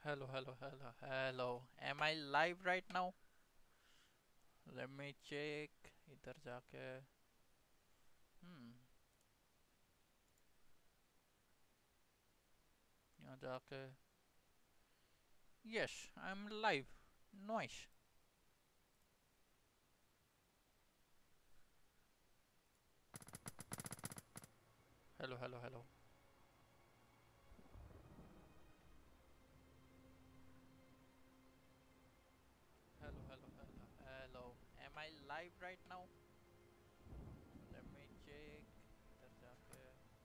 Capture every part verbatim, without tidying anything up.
Hello, hello, hello, hello. Am I live right now? Let me check. इधर जाके hmm यहाँ जाके yes, I'm live. Nice. Hello, hello, hello. Hello, hello, hello, hello. Am I live right now? Let me check. इधर जाके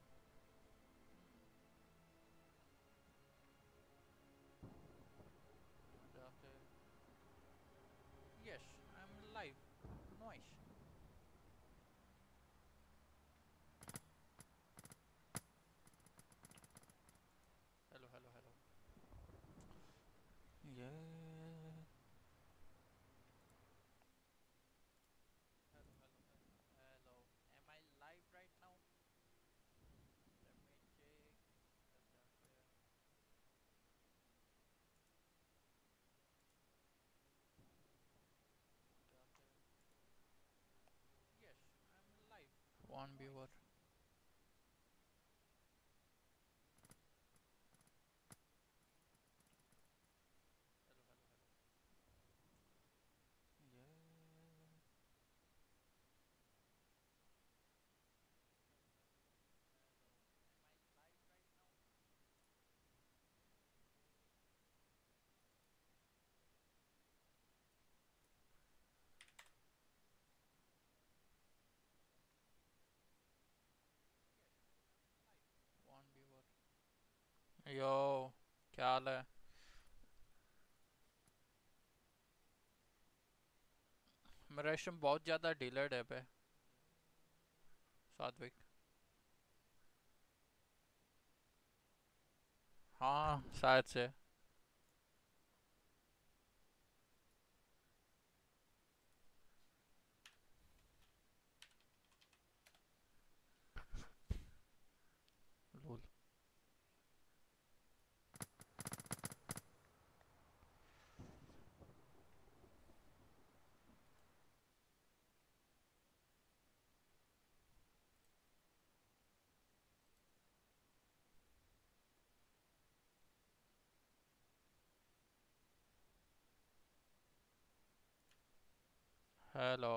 यहाँ जाके yes, I'm live. Nice. Hello, hello, hello. Yeah. Hello, hello, hello, hello. Am I live right now? Let me check. इधर जाके जाके yes, I'm live. One viewer. Hello, hello, hello. Yeah. One viewer. यो क्या हाल है? मेरा stream बहुत ज़्यादा delayed है पे सात्विक। हाँ शायद से। Lol. Hello.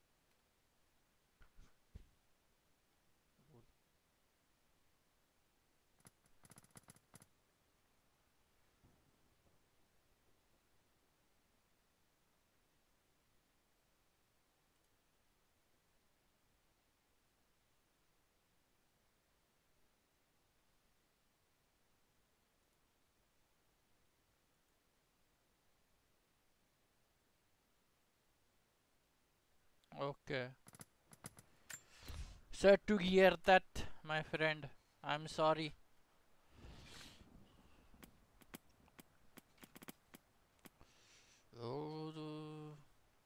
Okay. Sad to hear that, my friend. I'm sorry. The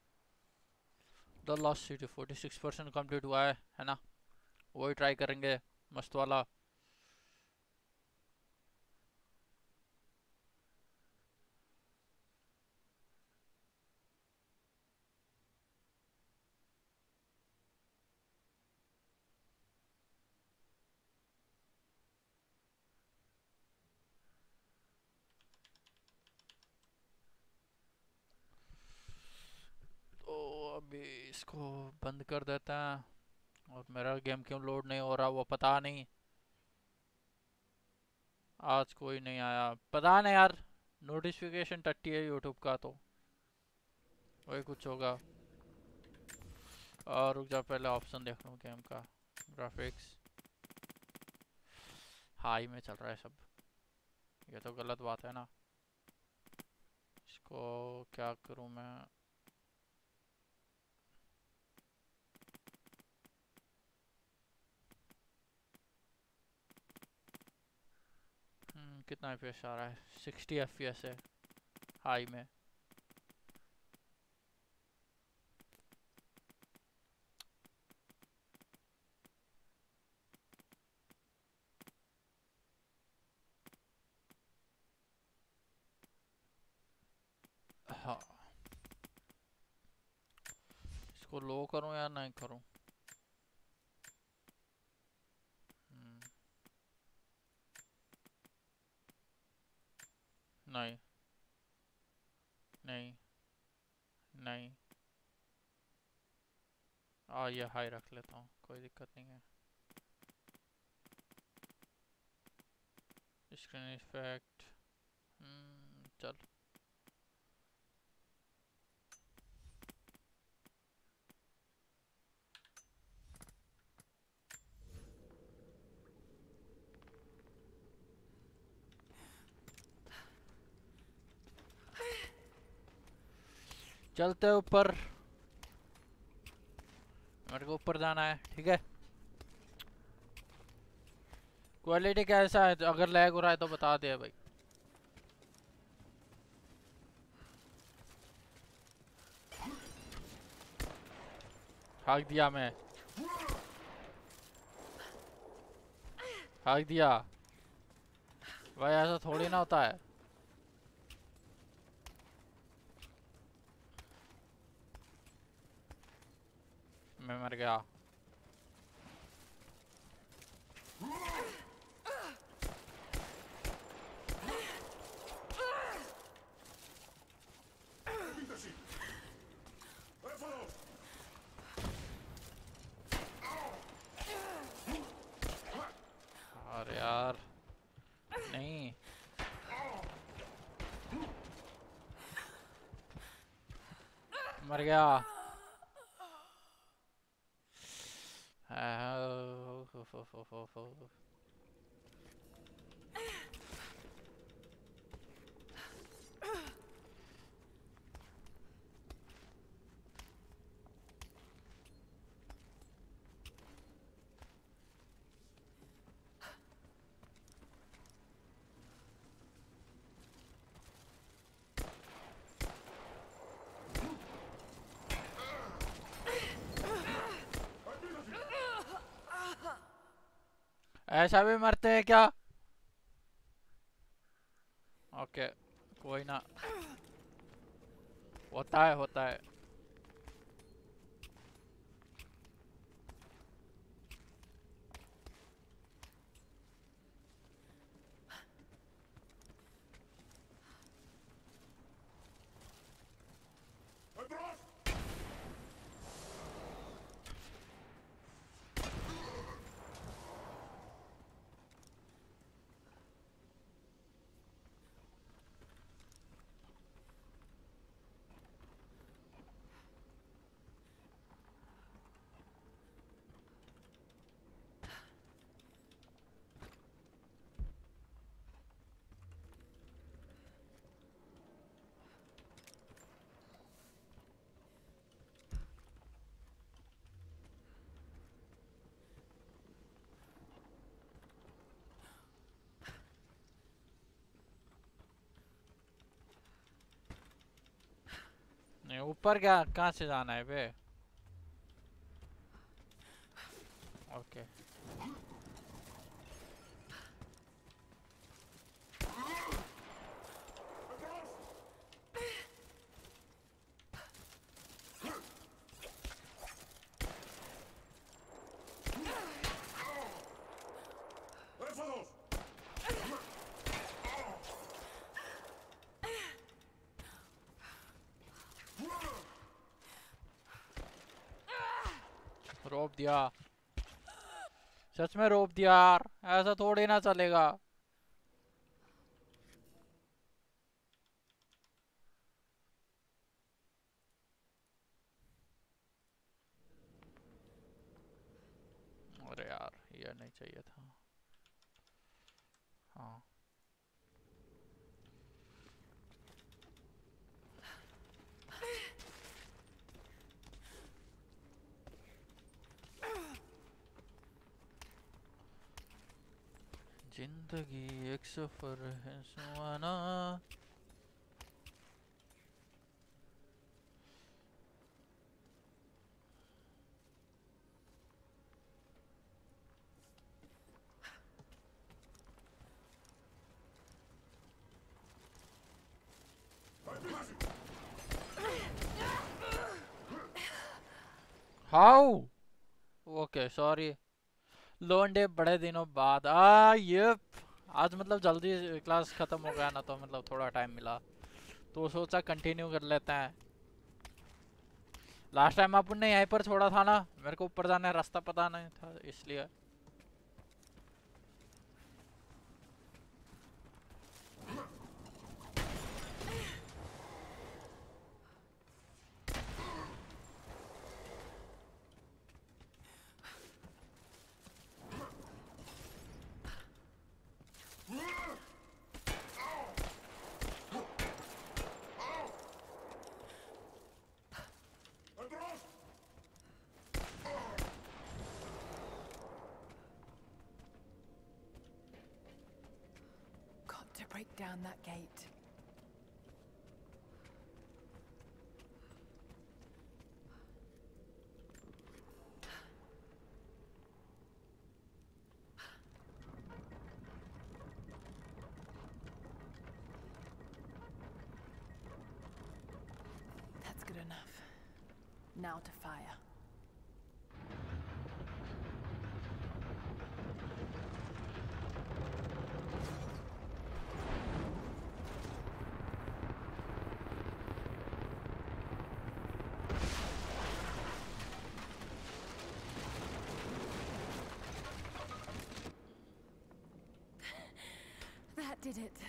last city forty six percent complete हुआ है है ना? वही ट्राई करेंगे मस्त वाला। तो अभी इसको बंद कर देते हैं। और मेरा गेम क्यों लोड नहीं हो रहा वो पता नहीं। आज कोई नहीं आया पता नहीं यार। नोटिफिकेशन टट्टी है यूट्यूब का तो वही कुछ होगा। और रुक जा पहले ऑप्शन देख लूँ गेम का। ग्राफिक्स हाई में चल रहा है सब। ये तो गलत बात है ना। इसको क्या करूँ मैं? हम्म, कितना एफ पी एस आ रहा है? सिक्सटी एफ पी एस है हाई में। हाँ, इसको लो करूं या नहीं करूं? हम्म, नहीं नहीं नहीं। आ ये हाई रख लेता हूँ, कोई दिक्कत नहीं है। स्क्रीन इफेक्ट, हम्म चल। चलते ऊपर, मेरे को ऊपर जाना है, ठीक है। क्वालिटी कैसा है? अगर लैग हो रहा है तो बता दे भाई। हाक दिया मैं, हाक दिया भाई, ऐसा थोड़ी ना होता है। मैं मर गया। अरे यार नहीं, मर गया। ऐसा भी मरते हैं क्या? ओके, कोई ना, होता है होता है। नहीं, ऊपर क्या, कहाँ से जाना है बे? ओके, रोप दिया, सच में रोप दिया यार, ऐसा थोड़ी ना चलेगा। अरे यार ये नहीं चाहिए था। हाँ, जिंदगी एक सफर है सुहाना। हाउ? Okay sorry. लोंडे बड़े दिनों बाद आ ये आज मतलब जल्दी क्लास खत्म हो गया ना, तो मतलब थोड़ा टाइम मिला तो सोचा कंटिन्यू कर लेते हैं। लास्ट टाइम अपन ने यहीं पर छोड़ा था ना, मेरे को ऊपर जाने का रास्ता पता नहीं था इसलिए। Got to break down that gate. That's good enough. Now to fire. That did it.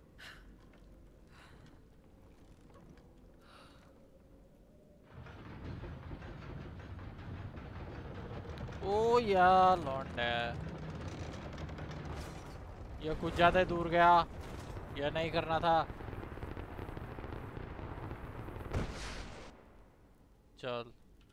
ओ यार लौंडे, ये कुछ ज्यादा दूर गया, ये नहीं करना था। चल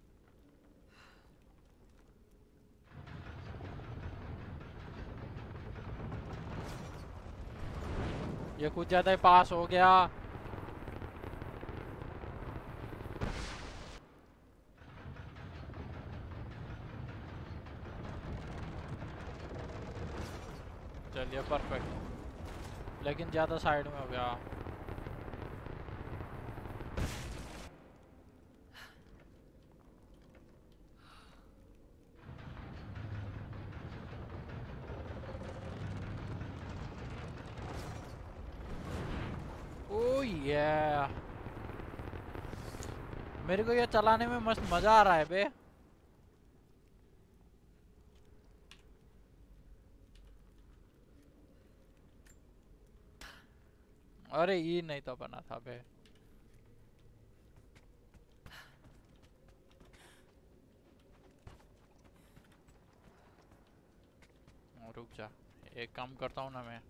ये कुछ ज्यादा ही पास हो गया। चलिए परफेक्ट, लेकिन ज्यादा साइड में हो गया। ओ ये मेरे को ये चलाने में मस्त मजा आ रहा है बे। अरे ये नहीं तो बना था बे। रुक जा, एक काम करता हूँ ना मैं।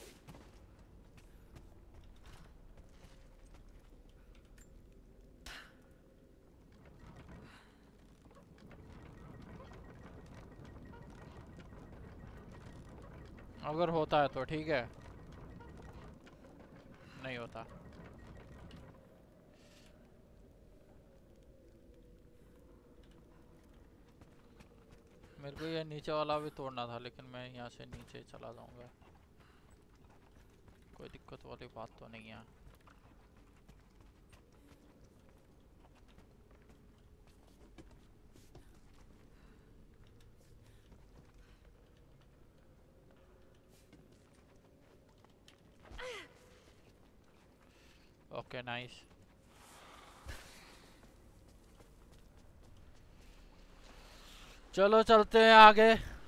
अगर होता है तो ठीक है, नहीं होता। मेरे को ये नीचे वाला भी तोड़ना था, लेकिन मैं यहाँ से नीचे चला जाऊंगा, कोई दिक्कत वाली बात तो नहीं है। Okay nice. चलो चलते हैं आगे।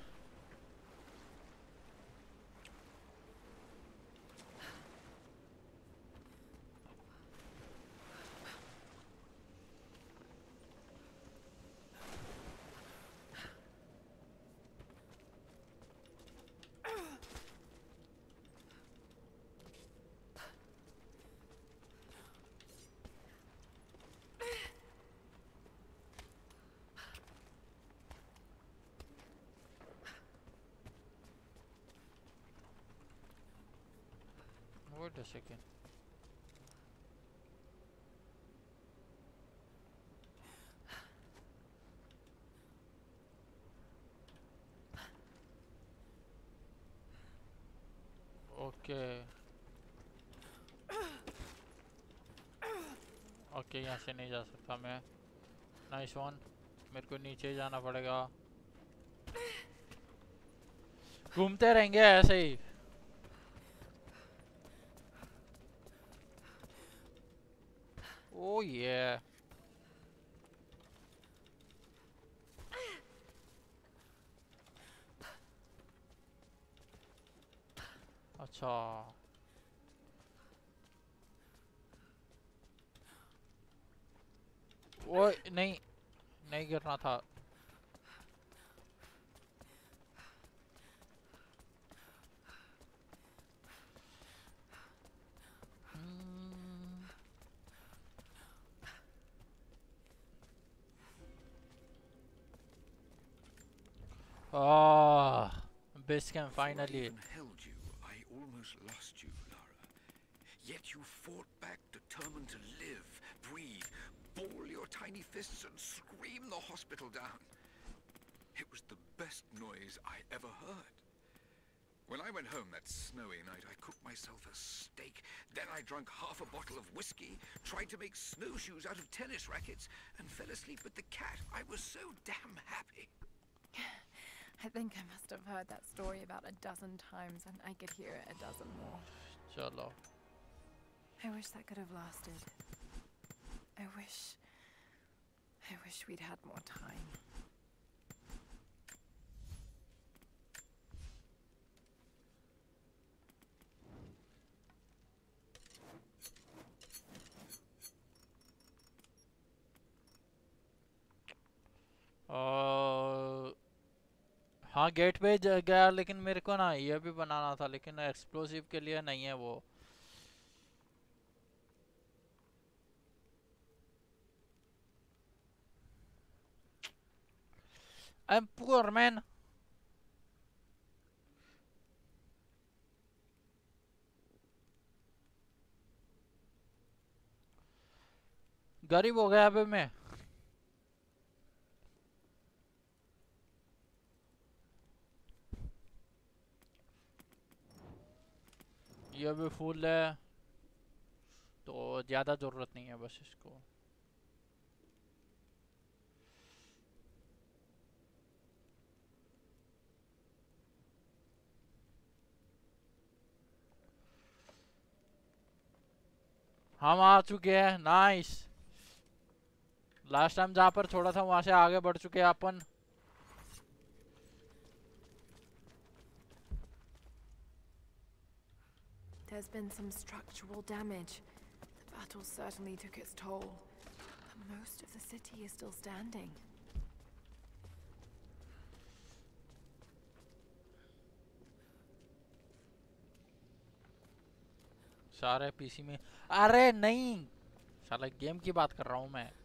Wait a second. Okay okay, यहाँ से नहीं जा सकता मैं। नाइस वन, मेरे को नीचे ही जाना पड़ेगा। घूमते रहेंगे ऐसे ही। ओ ये अच्छा वो नहीं नहीं गिरना था। हम्म, ah base camp Before I finally. even held you, I almost lost you, Lara. Yet you fought back, determined to live, breathe, ball your tiny fists and scream the hospital down. It was the best noise I ever heard. When I went home that snowy night, I cooked myself a steak. Then I drank half a bottle of whiskey, tried to make snowshoes out of tennis rackets, and fell asleep with the cat. I was so damn happy. I think I must have heard that story about a dozen times, and I could hear it a dozen more. चलो I wish that could have lasted. I wish... I wish we'd had more time. और हाँ gate पे ज- गया, लेकिन मेरे को ना ये भी बनाना था, लेकिन एक्सप्लोसिव के लिए नहीं है वो। I am poor man. गरीब हो गया अभी मैं। ये भी फुल है तो ज्यादा जरूरत नहीं है बस इसको। हम आ चुके हैं, नाइस। लास्ट टाइम जहाँ पर छोड़ा था वहां से आगे बढ़ चुके हैं अपन। There's been some structural damage. The battle certainly took its toll. But most of the city is still standing. सारे पीसी में। अरे नहीं, साला गेम की बात कर रहा हूँ मैं।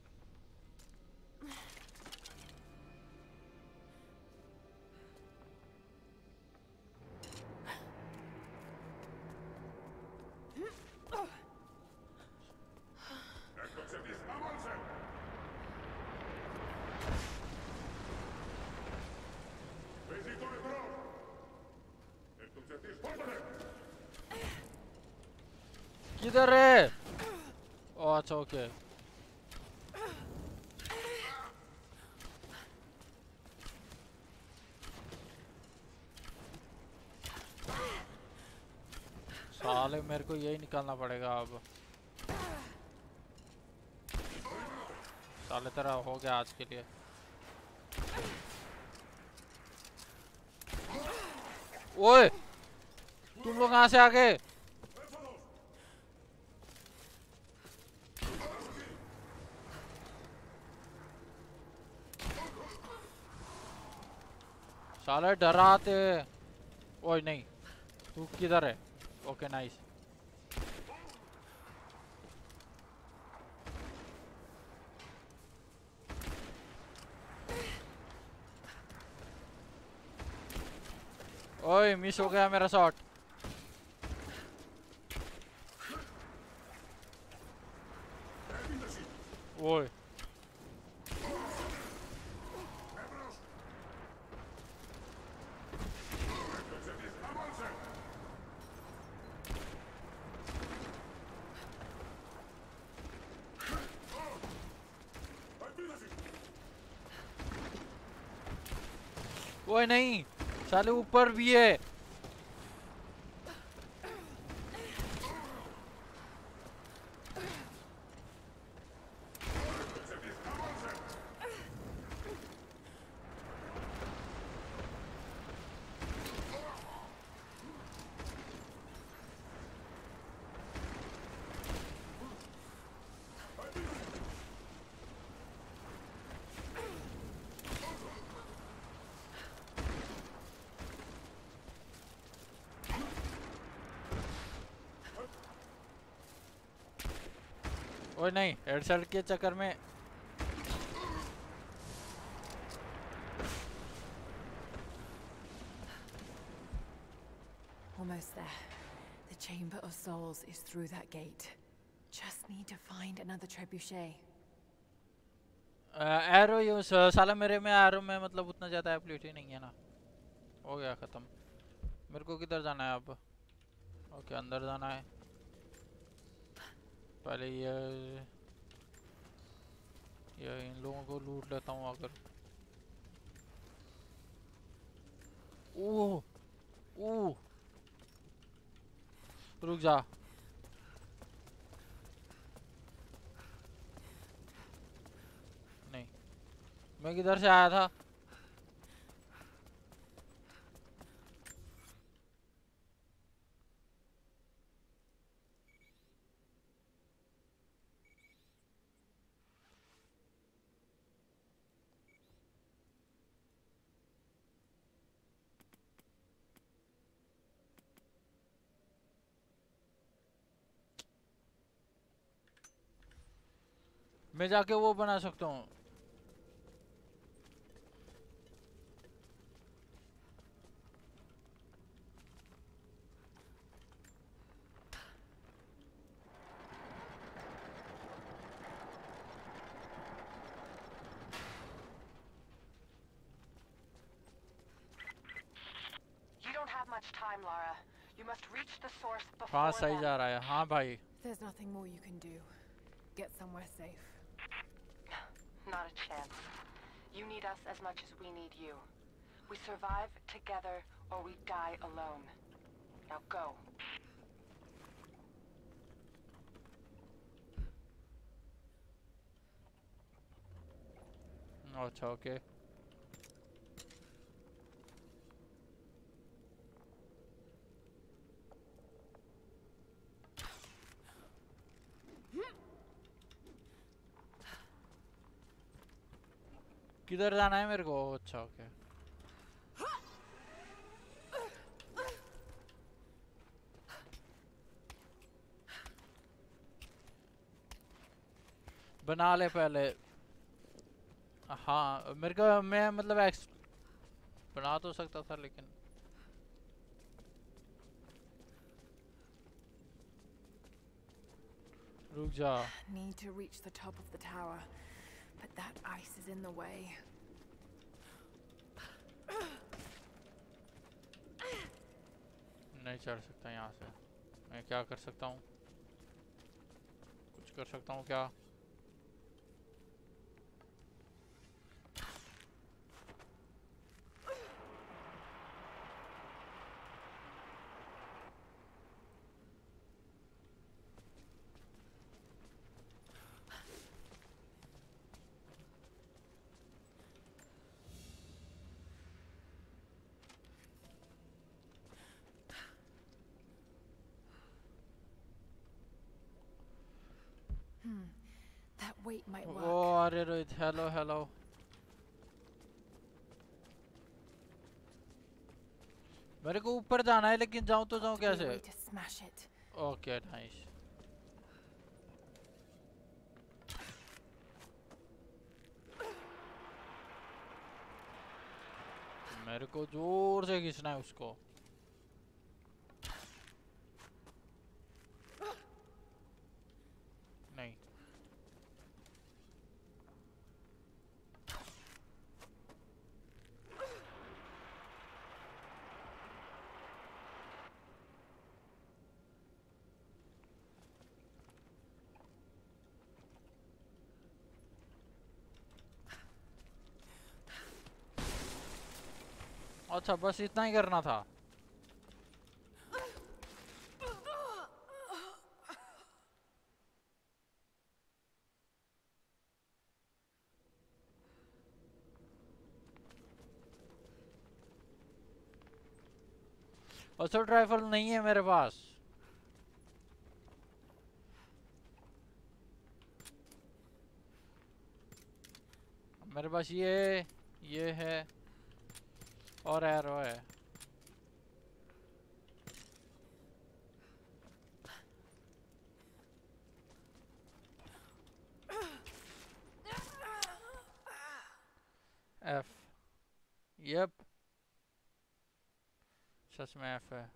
किधर है? ओ अच्छा ओके। साले मेरे को यही निकालना पड़ेगा अब। साले तेरा हो गया आज के लिए। ओए तुम लोग कहाँ से आ गए? साले डराते। ओए नहीं, तू किधर है? Okay nice. ओए मिस हो गया मेरा शॉट। ओए ओए नहीं, साले ऊपर भी है। ओए नहीं, हेडशॉट के चक्कर में। Almost there. The Chamber of Souls is through that gate. Just need to find another trebuchet. Arrow use साला मेरे में एरो में मतलब उतना ज्यादा एबिलिटी नहीं है ना। हो गया खत्म। मेरे को किधर जाना है अब? ओके अंदर जाना है। पहले ये ये इन लोगों को लूट लेता हूँ अगर। ओह ओह रुक जा। नहीं, मैं किधर से आया था? मैं जाके वो बना सकता हूँ। You don't have much time, Lara. You must reach the source before हाँ सही them. जा रहा है। हाँ भाई। There's nothing more you can do. Get somewhere safe. Not a chance. You need us as much as we need you. We survive together or we die alone. Now go. अच्छा okay. किधर जाना है मेरे को? अच्छा okay. बना ले पहले। हाँ मेरे को मैं मतलब एक्स बना तो सकता था लेकिन रुक जा। Need to reach the top of the tower, but that ice is in the way. नहीं चढ़ सकता यहाँ से। मैं क्या कर सकता हूँ? कुछ कर सकता हूँ क्या? Hmm. That weight might work. ओ अरे रोहित हेलो हेलो। मेरे को ऊपर जाना है लेकिन जाऊँ तो जाऊँ Be a कैसे? way to smash it. Okay nice. मेरे को जोर से खींचना है उसको। नहीं अच्छा बस इतना ही करना था। असॉल्ट राइफल नहीं है मेरे पास। मेरे पास ये ये है और एरो है। एफ। यप सच में एफ है।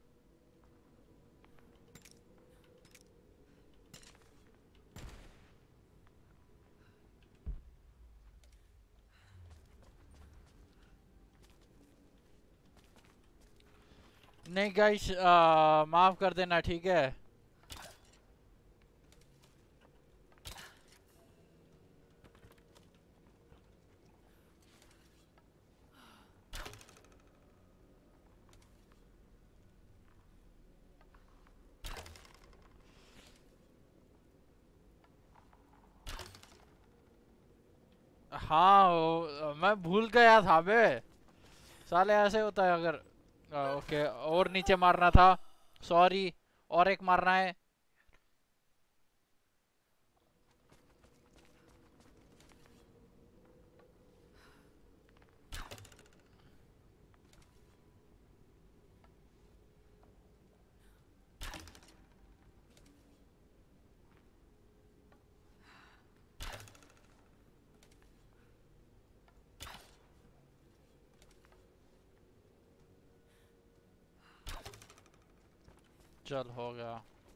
नहीं गाइस माफ कर देना ठीक है। हाँ वो, मैं भूल गया था बे। साले ऐसे होता है अगर आ, ओके और नीचे मारना था। सॉरी और एक मारना है। चल हो गया।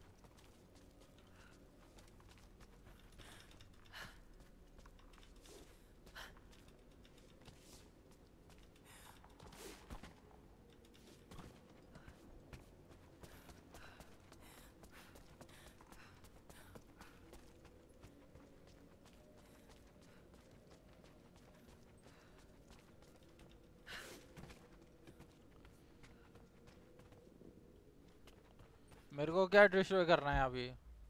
मेरे को क्या डिस्ट्रॉय करना है अभी?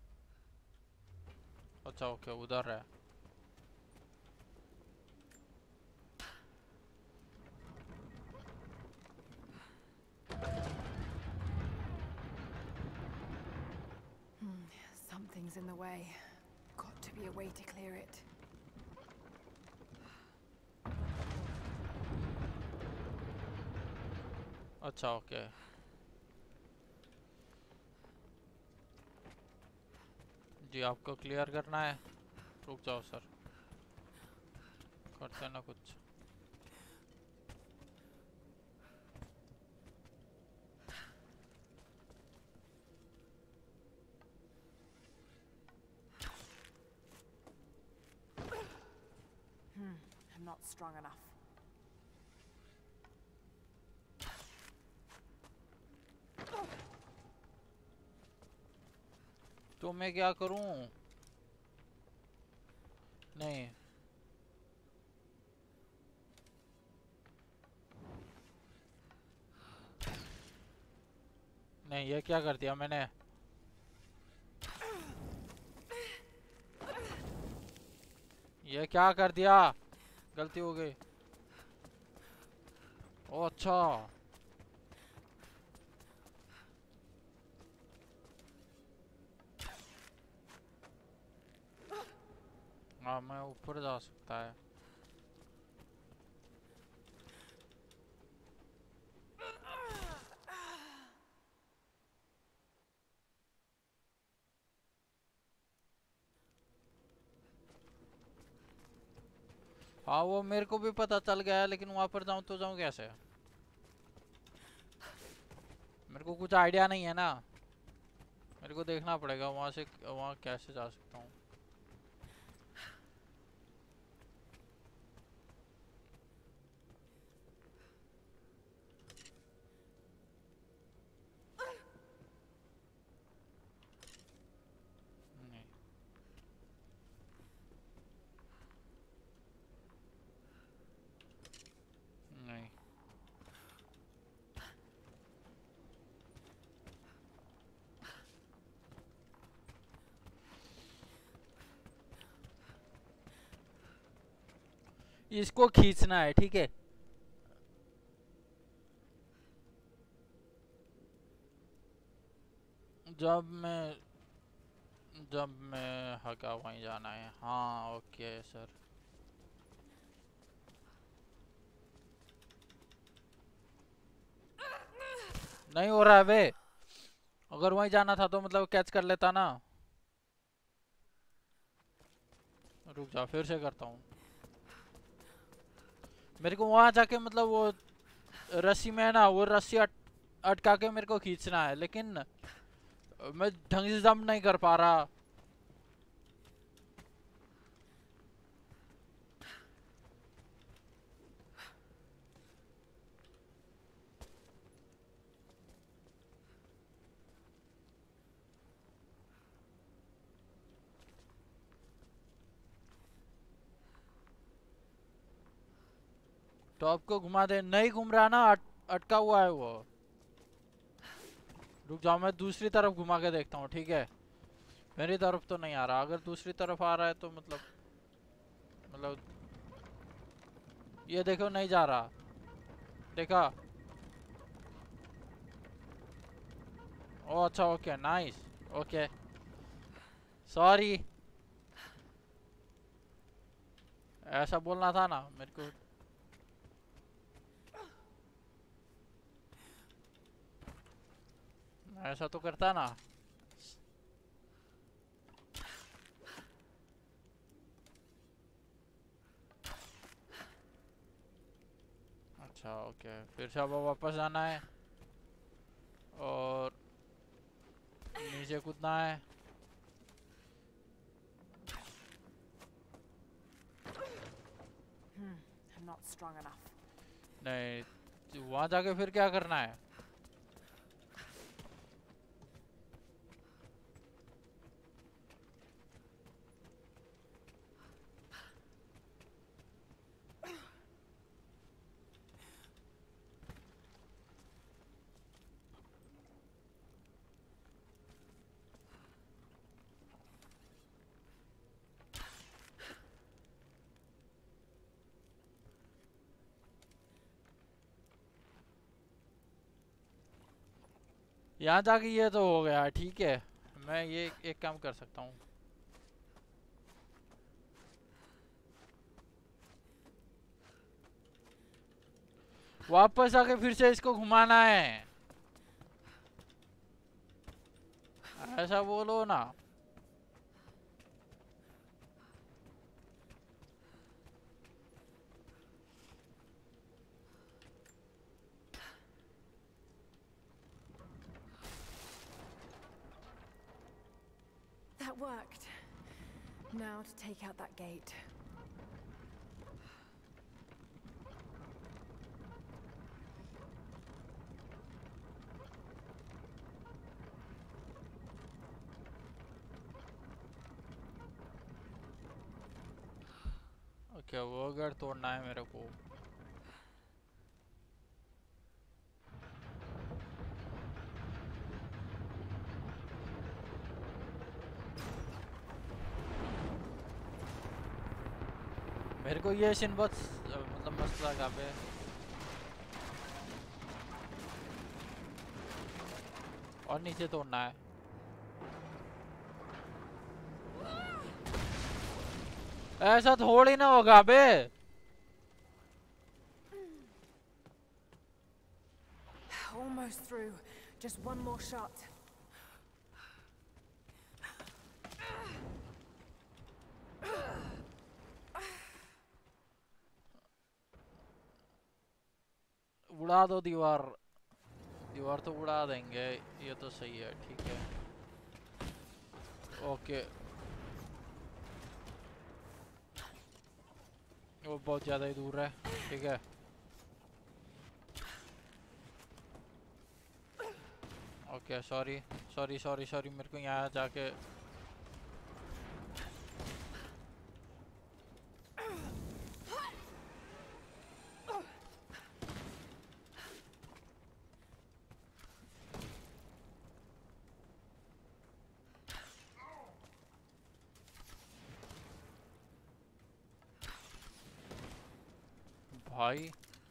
अच्छा ओके उधर है। Hmm, something's in the way. Got to be a way to clear it. अच्छा ओके जी आपको क्लियर करना है। रुक जाओ सर करते ना कुछ। Hmm, I'm not strong enough. तो मैं क्या करूं? नहीं नहीं ये क्या कर दिया मैंने? ये क्या कर दिया? गलती हो गई। ओ अच्छा हाँ मैं ऊपर जा सकता है। हाँ वो मेरे को भी पता चल गया है लेकिन वहां पर जाऊं तो जाऊं कैसे? मेरे को कुछ आइडिया नहीं है ना। मेरे को देखना पड़ेगा वहां से वहां कैसे जा सकता हूँ। नहीं नहीं इसको खींचना है, ठीक है। जब मैं जब मैं हका वहीं जाना है। हाँ ओके सर। नहीं हो रहा है बे। अगर वहीं जाना था तो मतलब कैच कर लेता ना। रुक जा, फिर से करता हूँ। मेरे को वहां जाके मतलब वो रस्सी में है ना, वो रस्सी अट, अटका के मेरे को खींचना है, लेकिन मैं ढंग से जंप नहीं कर पा रहा। टॉप को घुमा दे। नहीं घूम रहा ना, अट, अटका हुआ है वो। रुक जाओ, मैं दूसरी तरफ घुमा के देखता हूँ, ठीक है। मेरी तरफ तो नहीं आ रहा, अगर दूसरी तरफ आ रहा है तो मतलब मतलब ये देखो नहीं जा रहा, देखा। ओ अच्छा, ओके नाइस, ओके सॉरी। ऐसा बोलना था ना मेरे को। ऐसा तो करता ना। अच्छा ओके, फिर से अब वापस जाना है और नीचे कूदना है। Hmm, I'm not strong enough. नहीं, वहां जाके फिर क्या करना है? यहाँ जाके ये तो हो गया, ठीक है। मैं ये एक काम कर सकता हूँ। वापस आके फिर से इसको घुमाना है, ऐसा बोलो ना। That worked. Now to take out that gate. Okay, वो गेट तोड़ना है मेरे को। मेरे को ये सीन बहुत मतलब मस्त लगा बे। और नीचे तोड़ना है। ऐसा थोड़ी ना होगा बे। Almost through. Just one more shot. उड़ा दो दीवार। दीवार तो उड़ा देंगे, ये तो सही है, ठीक है। ओके, वो बहुत ज्यादा ही दूर है, ठीक है। Okay sorry sorry sorry sorry, मेरे को यहाँ जाके भाई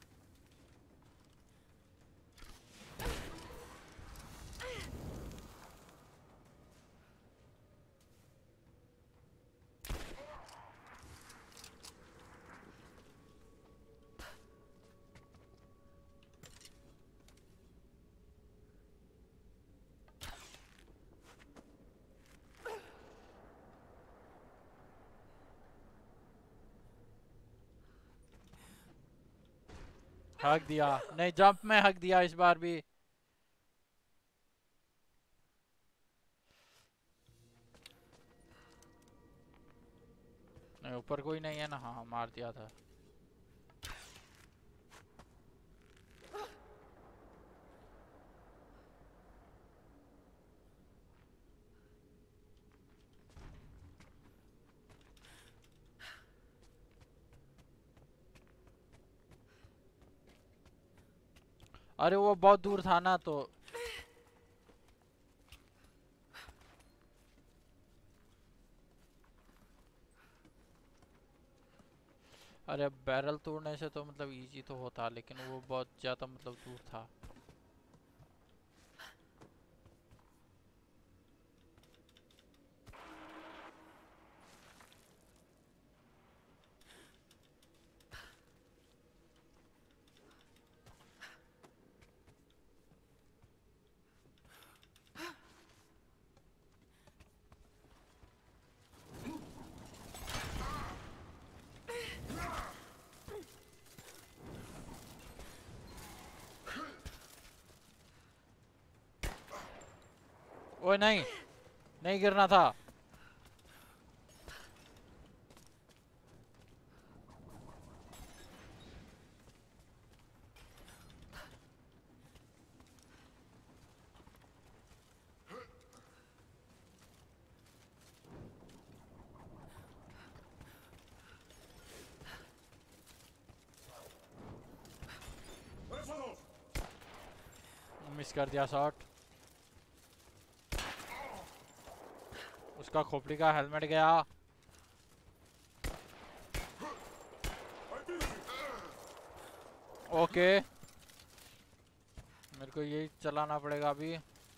हक दिया, नहीं जंप में हक दिया इस बार भी। नहीं ऊपर कोई नहीं है ना, हाँ मार दिया था। अरे वो बहुत दूर था ना तो। अरे बैरल तोड़ने से तो मतलब इजी तो होता, लेकिन वो बहुत ज्यादा मतलब दूर था। ओए नहीं, नहीं गिरना था। मिस कर दिया शॉट। उसका खोपड़ी का हेलमेट गया। ओके मेरे को यही चलाना पड़ेगा अभी।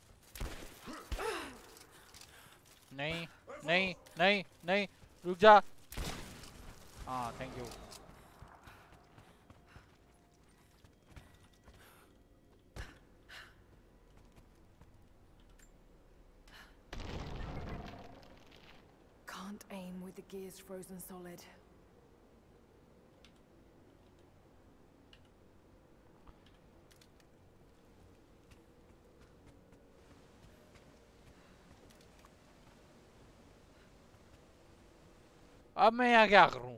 नहीं नहीं नहीं नहीं, रुक जा। हाँ thank you. Can't aim with the gears frozen solid. अब मैं यहाँ क्या करूँ?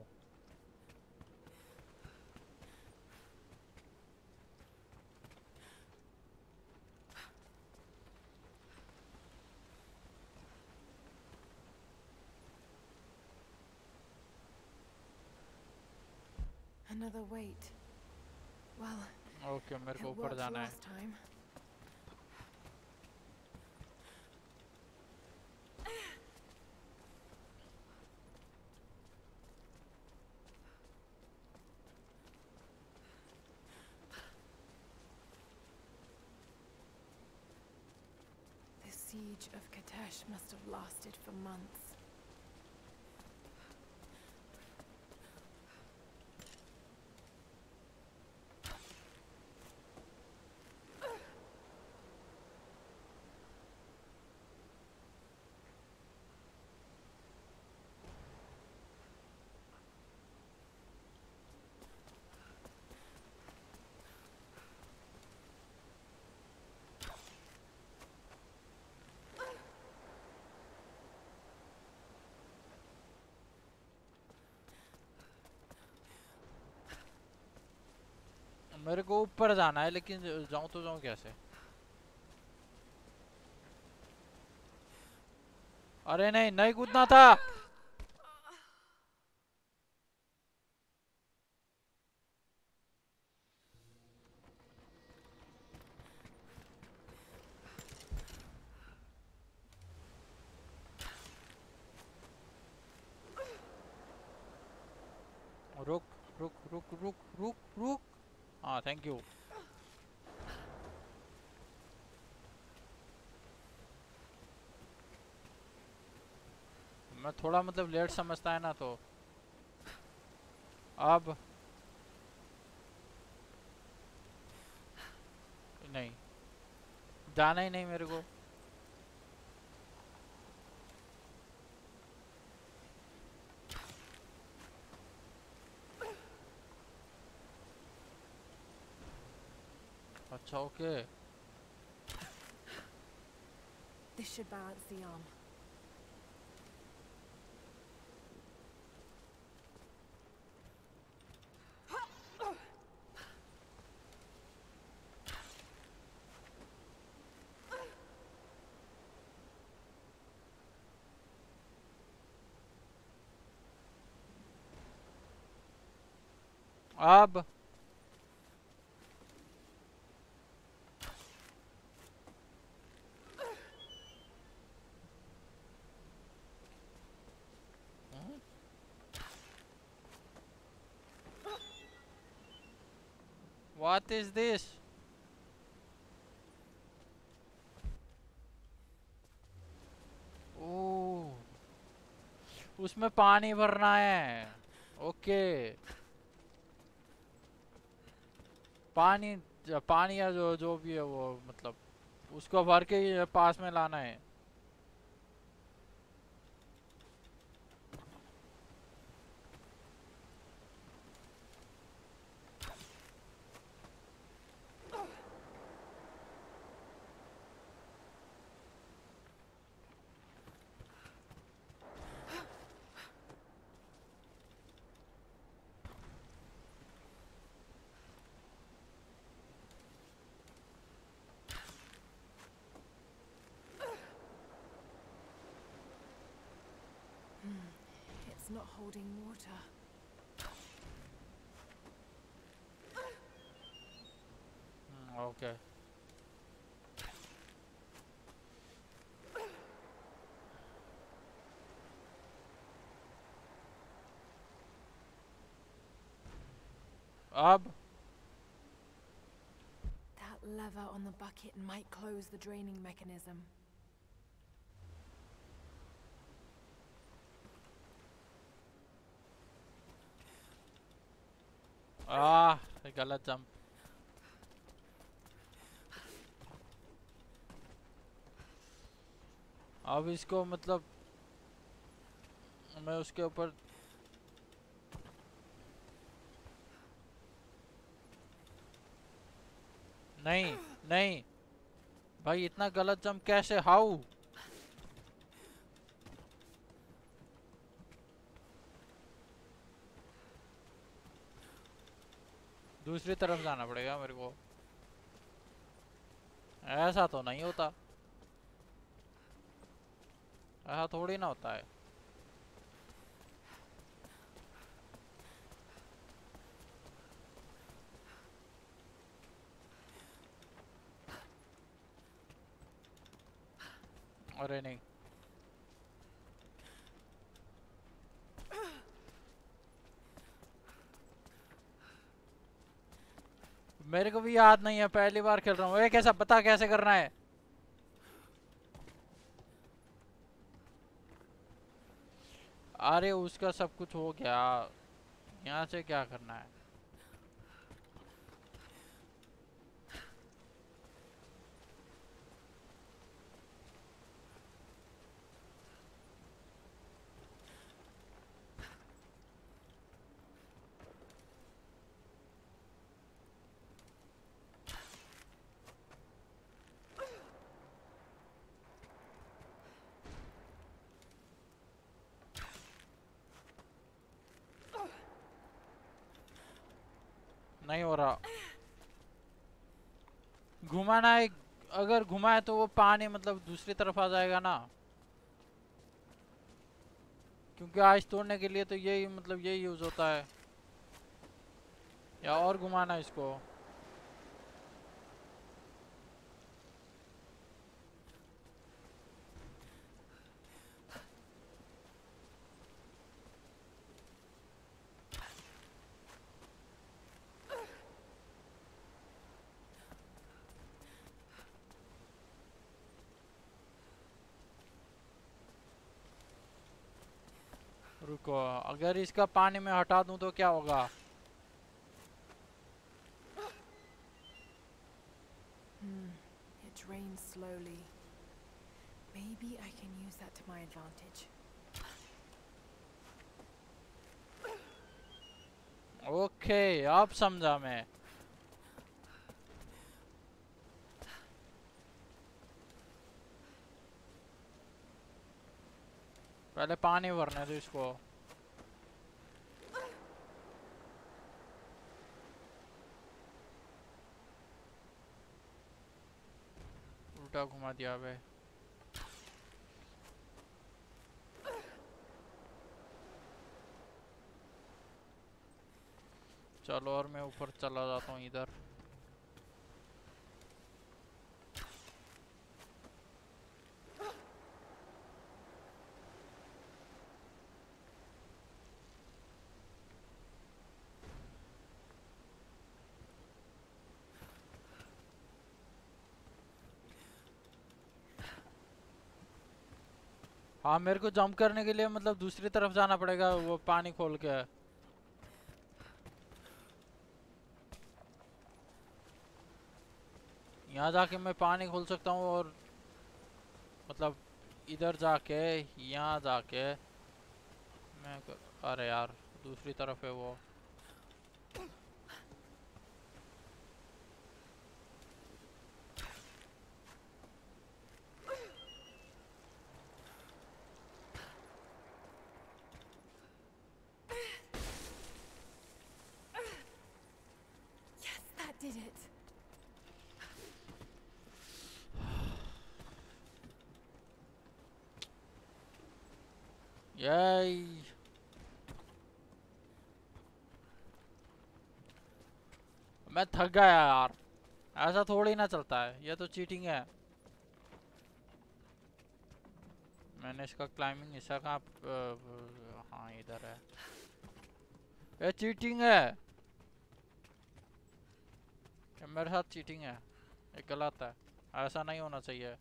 Another wait. Well, ओके मेरे को it ऊपर worked जाना है। last time. The siege of Katesh must have lasted for months. मेरे को ऊपर जाना है, लेकिन जाऊं तो जाऊं कैसे? अरे नहीं, नहीं कूदना था। रुक रुक रुक रुक रुक रुक। हाँ थैंक यू। मैं थोड़ा मतलब लेट समझता है ना तो अब नहीं जाना ही नहीं मेरे को। अच्छा okay. This should balance the arm. अब What is this? ओह उसमें पानी भरना है। ओके पानी पानी या जो जो भी है वो मतलब उसको भर के ही पास में लाना है। It's not holding water. Okay अब That lever on the bucket might close the draining mechanism. आ गलत जंप। अब इसको मतलब मैं उसके ऊपर नहीं नहीं भाई इतना गलत जंप कैसे हाउ। दूसरी तरफ जाना पड़ेगा मेरे को। ऐसा तो नहीं होता ऐसा थोड़ी ना होता है। अरे नहीं मेरे को भी याद नहीं है पहली बार खेल रहा हूँ। ये कैसा बता कैसे करना है। अरे उसका सब कुछ हो गया यहाँ से क्या करना है। नहीं हो रहा। घुमाना है अगर घुमाए तो वो पानी मतलब दूसरी तरफ आ जाएगा ना क्योंकि आइस तोड़ने के लिए तो यही मतलब यही यूज होता है। या और घुमाना इसको। रुको, अगर इसका पानी में हटा दूं तो क्या होगा? Hmm. It drains slowly. Maybe I can use that to my advantage. Okay, अब समझा मैं। पहले पानी भरने दो इसको। उल्टा घुमा दिया बे। चलो, और मैं ऊपर चला जाता हूँ इधर। हाँ, मेरे को जंप करने के लिए मतलब दूसरी तरफ जाना पड़ेगा वो पानी खोल के। यहाँ जाके मैं पानी खोल सकता हूँ और मतलब इधर जाके यहाँ जाके मैं क- अरे यार, दूसरी तरफ है वो। Yes, that did it. यही। मैं थक गया यार, ऐसा थोड़ी ना चलता है, ये तो चीटिंग है। मैंने इसका क्लाइंबिंग हिस्सा कहाँ अ, हाँ इधर है। ये चीटिंग है, ये मेरे साथ चीटिंग है, ये गलत है, ऐसा नहीं होना चाहिए।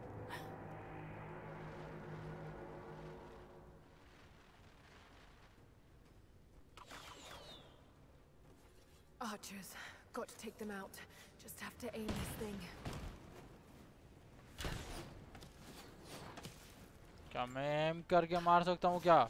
Archers. Got to take them out. Just have to aim this thing. क्या मैं एम करके मार सकता हूँ क्या?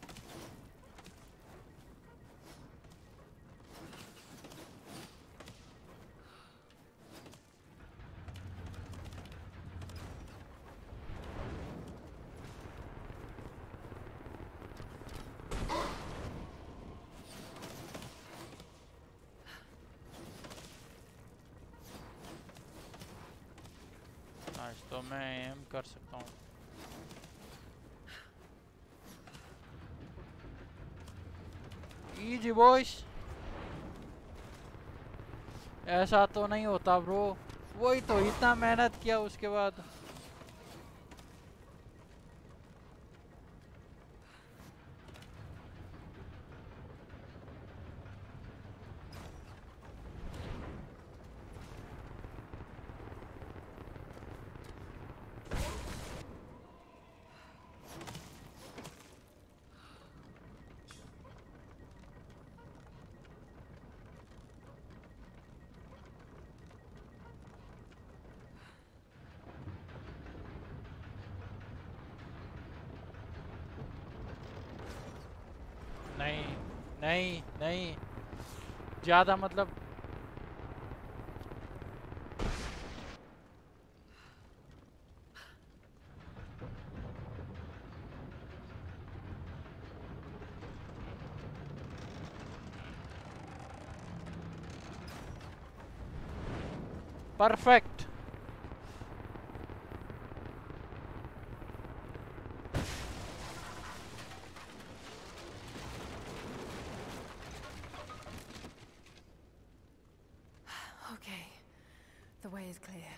आज तो मैं एम कर सकता हूँ। इजी बॉयस, ऐसा तो नहीं होता ब्रो। वही तो, इतना मेहनत किया उसके बाद। नहीं नहीं नहीं, ज्यादा मतलब perfect. Okay. The way is clear.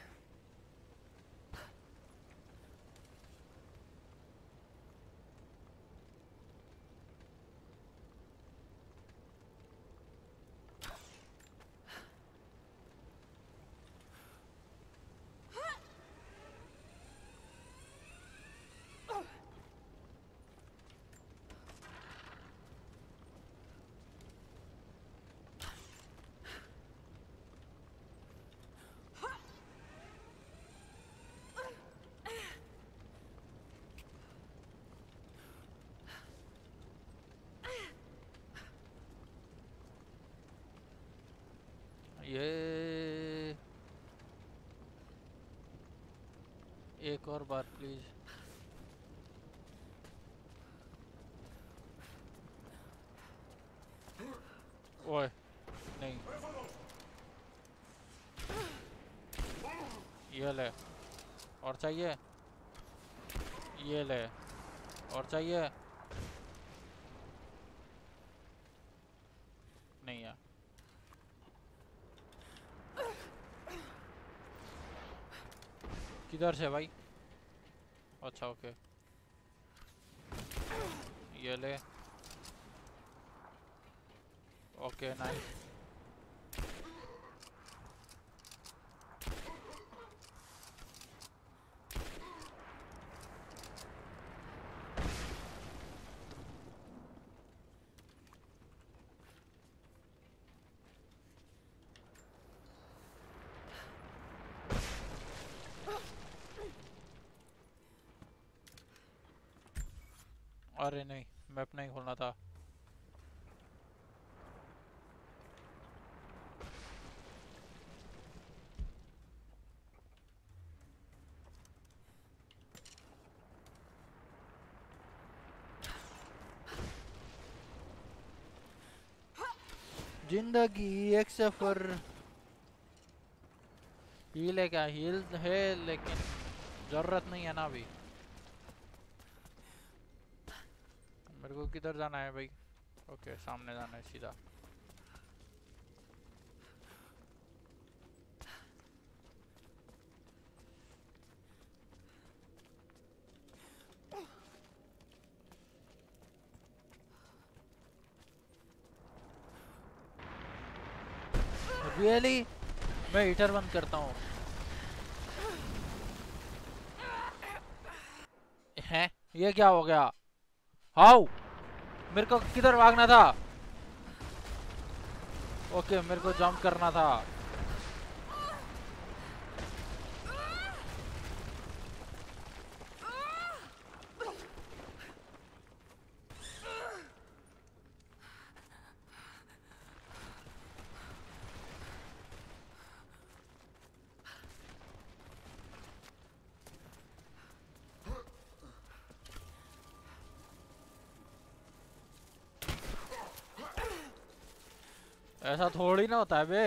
ये एक और बार प्लीज। ओए नहीं, ये ले। और चाहिए? ये ले। और चाहिए? नहीं है। किधर से भाई? अच्छा ओके, ये ले। Okay nice. अरे नहीं, मैप नहीं खोलना था। जिंदगी एक सफर। हील है क्या? हील है लेकिन जरूरत नहीं है ना अभी। मेरे को किधर जाना है भाई? ओके सामने जाना है सीधा। रियली? मैं हीटर बंद करता हूँ। हैं? ये क्या हो गया? हाउ? मेरे को किधर भागना था? ओके मेरे को जंप करना था। ऐसा थोड़ी ना होता है बे।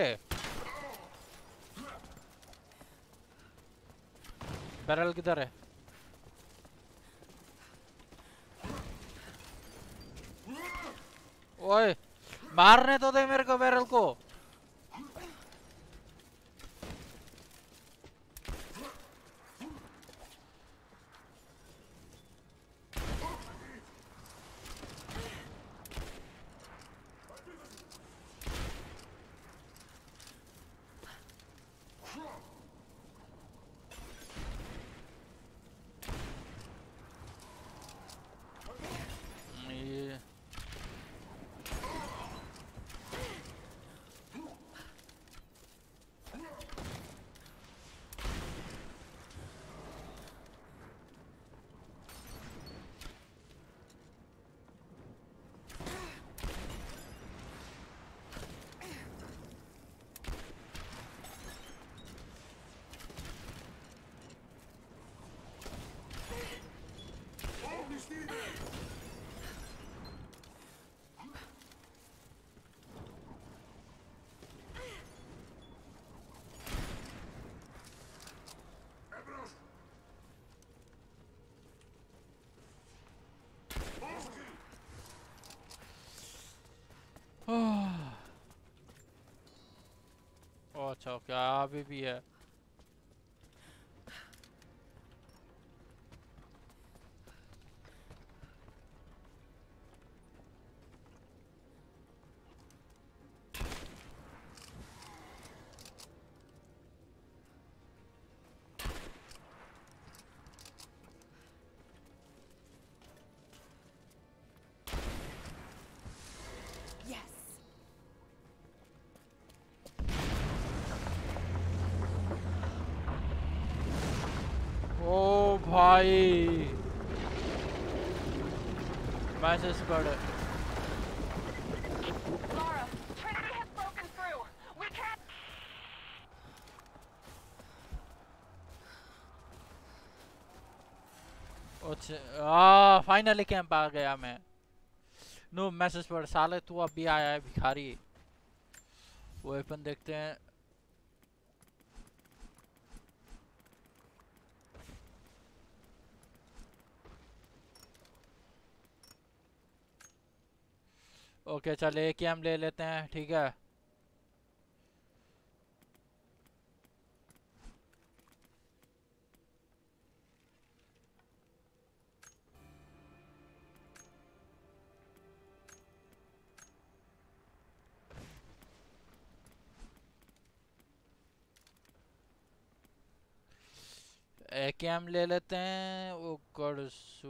बैरल किधर है? ओए मारने तो दे मेरे को बैरल को। ये ओ अच्छा क्या अभी भी है? Yes. ओ भाई मैसेज पढ़। Lara, Trinity has broken through. We can't. अच्छा आ फाइनली कैंप आ गया मैं। नो मैसेज पर साले तू अभी आया है भिखारी। वो वेपन देखते हैं। ओके चल एक ही हम ले लेते हैं ठीक है। एक ही हम ले लेते हैं। Oh god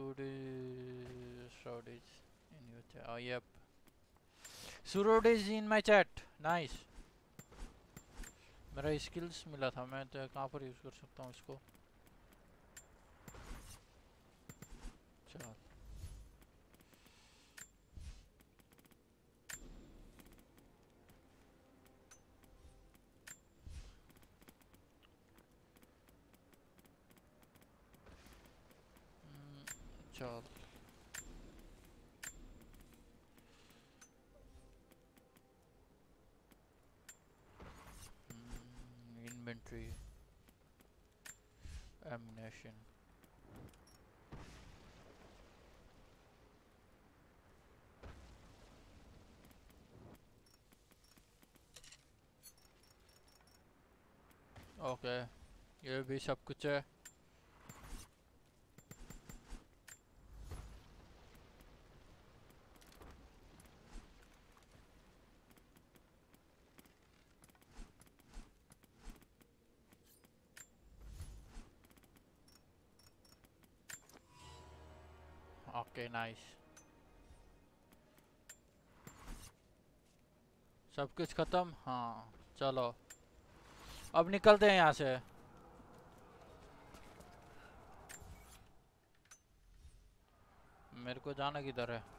Surodi's in your chat. Oh yep. Surodi's in my chat. Nice. मेरा स्किल्स मिला था मैं तो कहाँ पर यूज कर सकता हूँ इसको। चल हम्म, चल इन्वेंट्री एमुनेशन ओके ये भी सब कुछ है। ओके नाइस सब कुछ खत्म। हाँ चलो अब निकलते हैं यहाँ से। मेरे को जाना किधर है।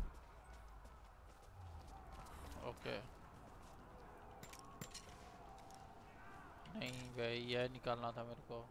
ओके नहीं भाई यह निकालना था मेरे को।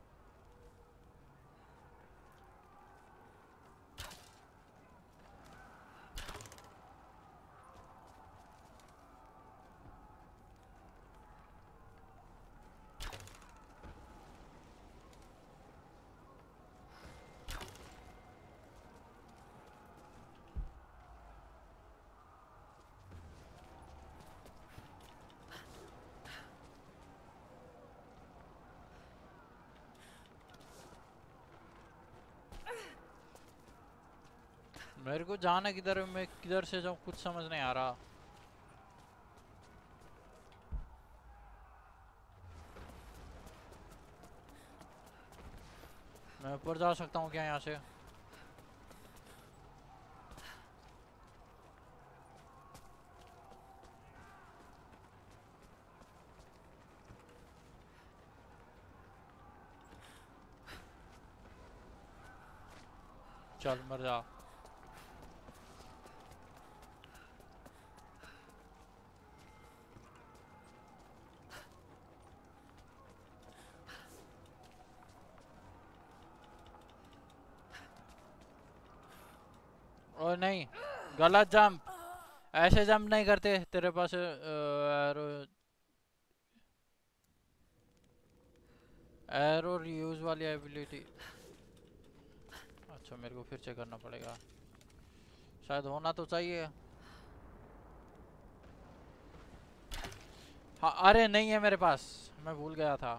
मेरे को जाना किधर है मैं किधर से जाऊँ कुछ समझ नहीं आ रहा। मैं ऊपर जा सकता हूँ क्या यहाँ से। चल मर जा। ओ नहीं गलत जंप ऐसे जंप नहीं करते तेरे पास एरो एरो रीयूज वाली एबिलिटी। अच्छा मेरे को फिर से करना पड़ेगा शायद होना तो चाहिए। हाँ अरे नहीं है मेरे पास मैं भूल गया था।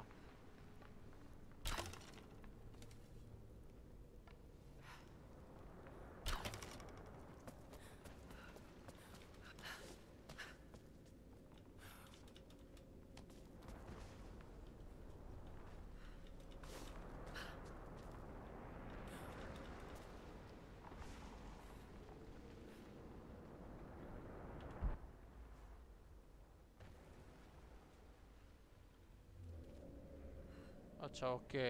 अच्छा ओके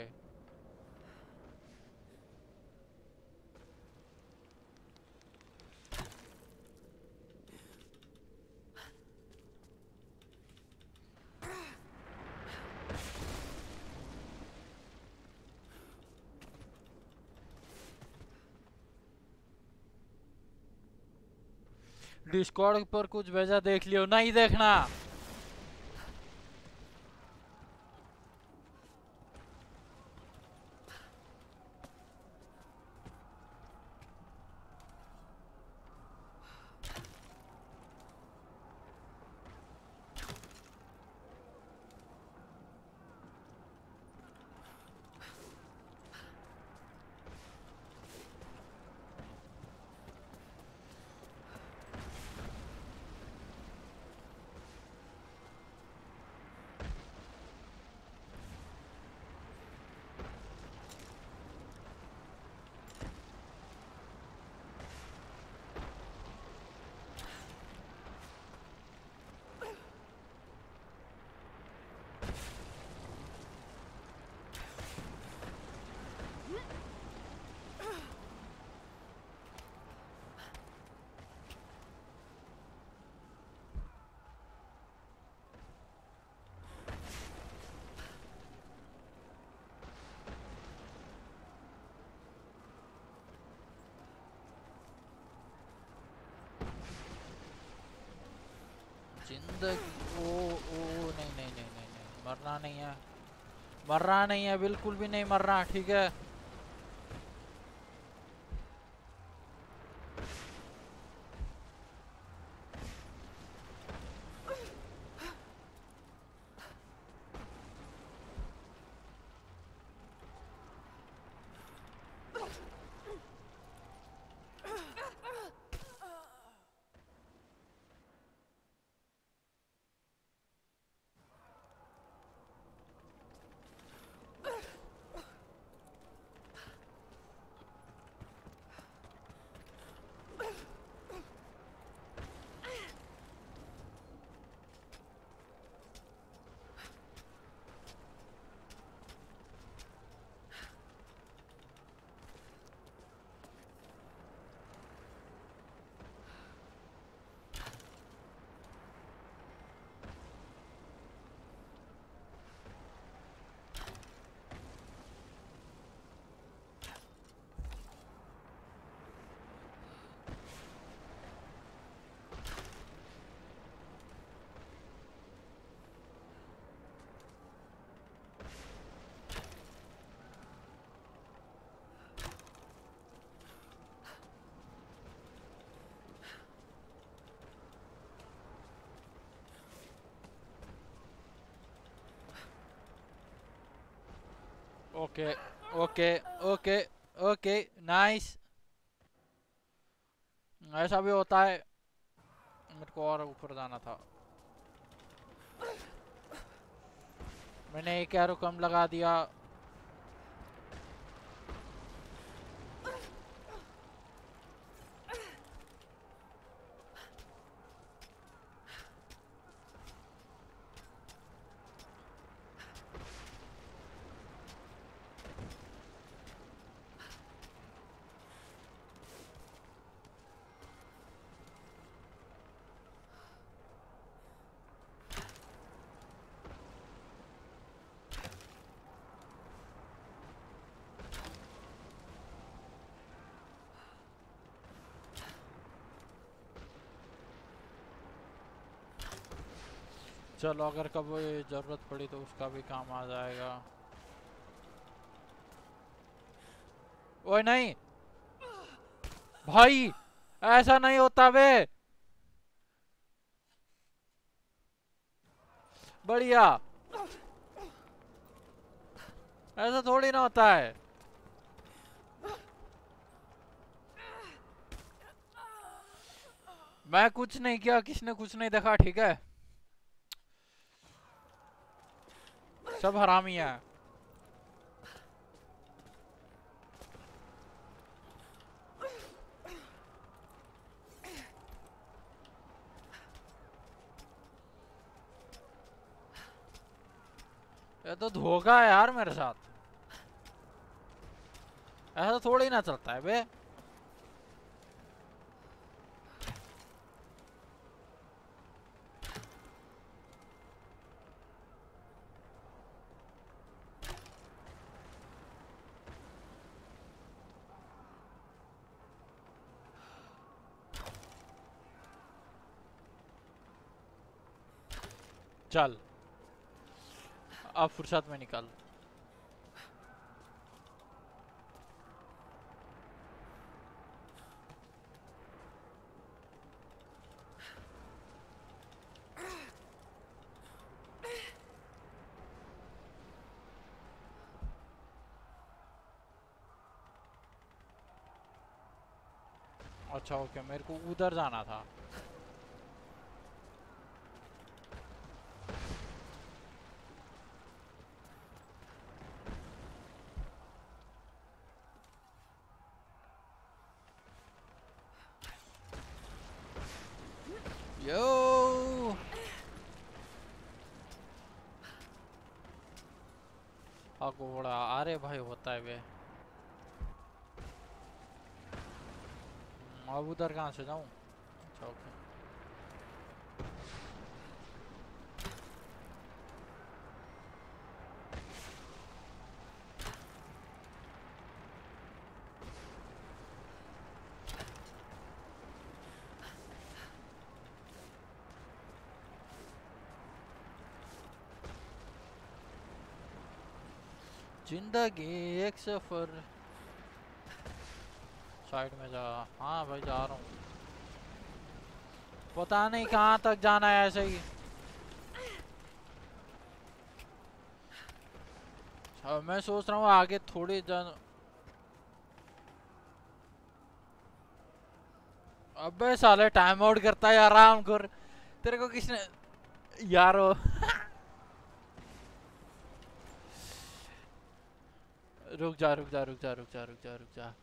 डिस्कॉर्ड पर कुछ भेजा, देख लियो, नहीं देखना। जिंदगी, ओ ओ नहीं नहीं नहीं नहीं नहीं, मरना नहीं है, मरना नहीं है, बिल्कुल भी नहीं मरना, ठीक है। Okay okay okay okay, nice. ऐसा भी होता है, मेरे को और ऊपर जाना था, मैंने एक एरो कम लगा दिया। चलो, अगर कभी जरूरत पड़ी तो उसका भी काम आ जाएगा। ओए नहीं भाई, ऐसा नहीं होता बे। बढ़िया, ऐसा थोड़ी ना होता है। मैं कुछ नहीं किया, किसने कुछ नहीं देखा, ठीक है। सब हरामी है। ये तो धोखा है यार मेरे साथ, ऐसा थोड़ी ना चलता है बे। चल अब फुर्सत में निकल। अच्छा ओके, मेरे को उधर जाना था। यो घोड़ा, अरे भाई होता है वे। अब उधर कहाँ से जाऊं? अच्छा ओके। जिंदगी एक सफर। साइड में जा। हाँ भाई जा रहा हूँ। पता नहीं कहाँ तक जाना है ऐसे ही। अच्छा, मैं सोच रहा हूँ आगे थोड़ी जन। अबे साले टाइम आउट करता है, आराम कर। तेरे को किसने यारो रुक जा रुक जा रुक जा रुक जा रुक जा रुक जा।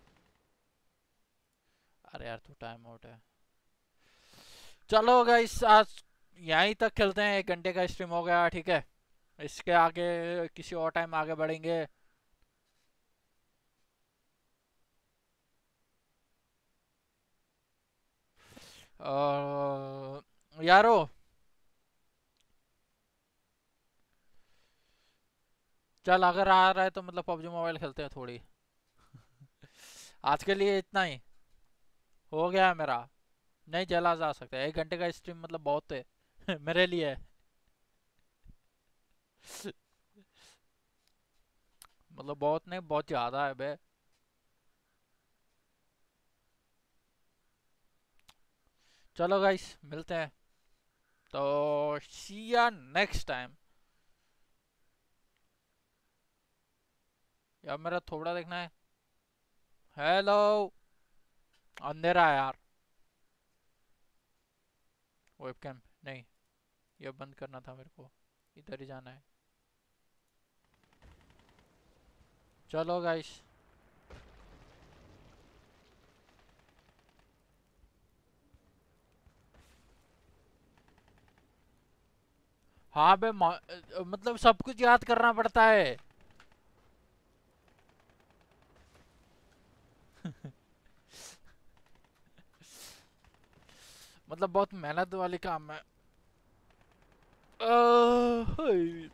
अरे यार तू टाइम आउट है। चलो गाइस आज यहीं तक खेलते हैं, एक घंटे का स्ट्रीम हो गया ठीक है। इसके आगे किसी और टाइम आगे बढ़ेंगे। अ, यारो चल अगर आ रहा है तो मतलब पबजी मोबाइल खेलते हैं थोड़ी। आज के लिए इतना ही हो गया है मेरा। नहीं चला जा सकता, एक घंटे का स्ट्रीम मतलब बहुत है मेरे लिए। मतलब बहुत नहीं, बहुत ज्यादा है बे। चलो गाइस मिलते हैं तो सी या नेक्स्ट टाइम। यार मेरा थोड़ा देखना है। हेलो, अंधेरा है यार। वेबकैम नहीं, ये बंद करना था मेरे को। इधर ही जाना है। चलो गाइस। हाँ बे मा- अ, मतलब सब कुछ याद करना पड़ता है। मतलब बहुत मेहनत वाली काम है। अ, हाय।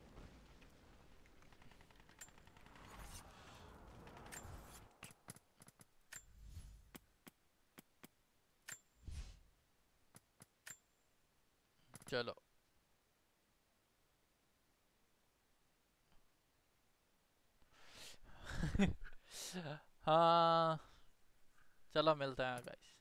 चलो हाँ चलो मिलते हैं गाइस।